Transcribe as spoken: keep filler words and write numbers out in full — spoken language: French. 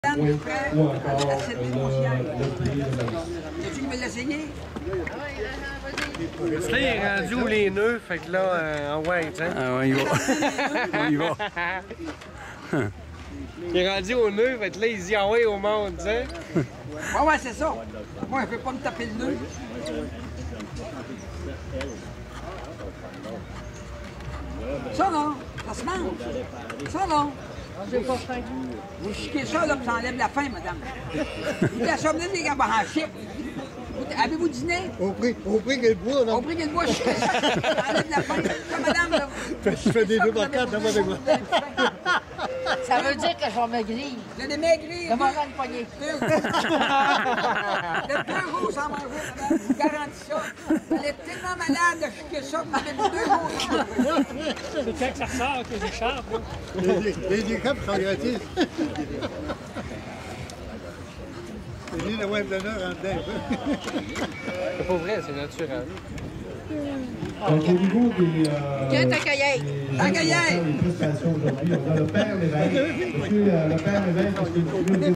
Oui, ou encore le, le prix de la... Tu veux l'essayer? Là, il est rendu où les nœuds, fait que là, euh, en ouais, tu sais. Ah ouais, il va. Il va. Il est rendu au nœud, fait que là, il dit ah ouais au monde, tu sais. Ouais, ouais, c'est ça. Moi, je ne peux pas me taper le nœud. Ça, non, ça se mange. Ça, non. Vous chiquez ça, là, puis ça enlève la faim, madame. Vous la somnez des gars en chip. Avez-vous dîné? Au prix, au prix qu'elle boit, là. Au prix qu'elle boit, chiquez ça. Ça enlève la faim. Ça, madame, là. Je fais des deux par quatre, d'abord de moi. Ça veut dire que je vais maigrir. Vous allez maigrir. De manger une poignée. Deux jours sans manger, madame. Je vous garantis ça. Vous allez être tellement malade de chiquer ça, vous avez deux jours sans manger. C'est quand que ça ressort que j'échappe. Les les échappes sont gratis. C'est mis d'avoir un planeur en dedans. C'est pas vrai, c'est naturel. Donc, au niveau des... Euh, Tiens, ta cahier. des Ta cahier. des prestations aujourd'hui, on a le père Lévesque. Monsieur euh, le père Lévesque, est-ce que vous pouvez